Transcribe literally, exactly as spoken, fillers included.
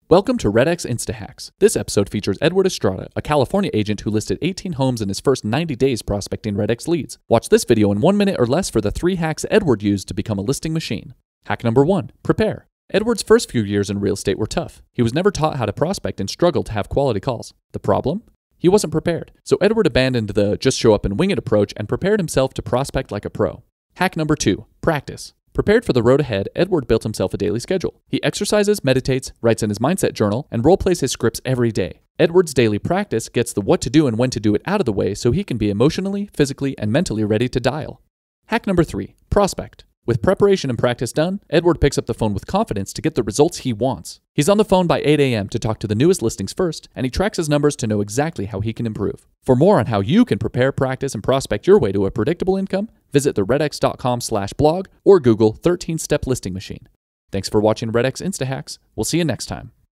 Welcome to REDX InstaHacks. This episode features Edward Estrada, a California agent who listed eighteen homes in his first ninety days prospecting REDX leads. Watch this video in one minute or less for the three hacks Edward used to become a listing machine. Hack number one, prepare. Edward's first few years in real estate were tough. He was never taught how to prospect and struggled to have quality calls. The problem? He wasn't prepared. So Edward abandoned the just show up and wing it approach and prepared himself to prospect like a pro. Hack number two, practice. Prepared for the road ahead, Edward built himself a daily schedule. He exercises, meditates, writes in his mindset journal, and role-plays his scripts every day. Edward's daily practice gets the what to do and when to do it out of the way so he can be emotionally, physically, and mentally ready to dial. Hack number three, prospect. With preparation and practice done, Edward picks up the phone with confidence to get the results he wants. He's on the phone by eight a m to talk to the newest listings first, and he tracks his numbers to know exactly how he can improve. For more on how you can prepare, practice, and prospect your way to a predictable income, visit the redx dot com slash blog or Google thirteen step listing machine. Thanks for watching REDX InstaHacks. We'll see you next time.